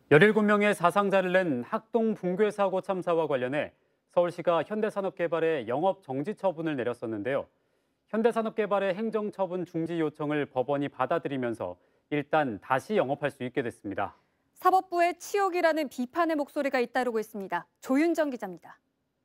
17명의 사상자를 낸 학동 붕괴 사고 참사와 관련해 서울시가 현대산업개발에 영업 정지 처분을 내렸었는데요. 현대산업개발의 행정처분 중지 요청을 법원이 받아들이면서 일단 다시 영업할 수 있게 됐습니다. 사법부의 치욕이라는 비판의 목소리가 잇따르고 있습니다. 조윤정 기자입니다.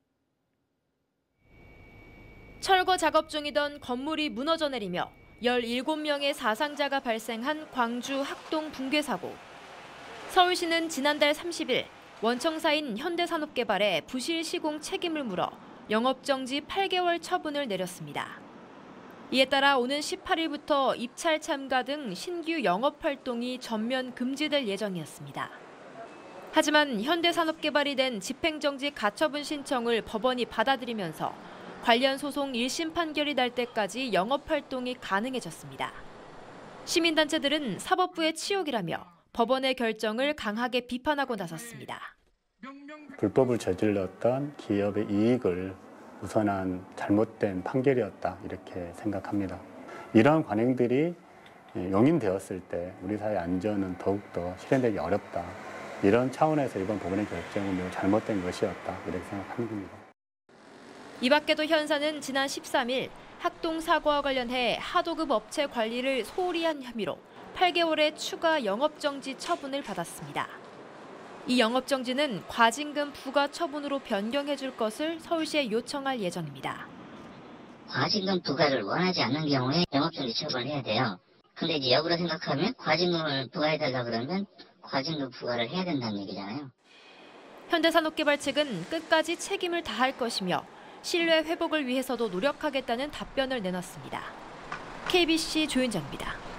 철거 작업 중이던 건물이 무너져 내리며 17명의 사상자가 발생한 광주 학동 붕괴 사고. 서울시는 지난달 30일 원청사인 현대산업개발에 부실 시공 책임을 물어 영업정지 8개월 처분을 내렸습니다. 이에 따라 오는 18일부터 입찰 참가 등 신규 영업활동이 전면 금지될 예정이었습니다. 하지만 현대산업개발이 낸 집행정지 가처분 신청을 법원이 받아들이면서 관련 소송 1심 판결이 날 때까지 영업활동이 가능해졌습니다. 시민단체들은 사법부의 치욕이라며 법원의 결정을 강하게 비판하고 나섰습니다. 불법을 저질렀던 기업의 이익을 우선한 잘못된 판결이었다 이렇게 생각합니다. 이러한 관행들이 용인되었을 때 우리 사회 안전은 더욱더 실현되기 어렵다. 이런 차원에서 이번 법원의 결정은 매우 잘못된 것이었다 이렇게 생각합니다. 이 밖에도 현사는 지난 13일 학동 사고와 관련해 하도급 업체 관리를 소홀히 한 혐의로 8개월의 추가 영업정지 처분을 받았습니다. 이 영업정지는 과징금 부과 처분으로 변경해 줄 것을 서울시에 요청할 예정입니다. 과징금 부과를 원하지 않는 경우에 영업정지 처분을 해야 돼요. 근데 이제 역으로 생각하면 과징금을 부과해달라 그러면 과징금 부과를 해야 된다는 얘기잖아요. 현대산업개발 측은 끝까지 책임을 다할 것이며 신뢰 회복을 위해서도 노력하겠다는 답변을 내놨습니다. KBC 조윤정입니다.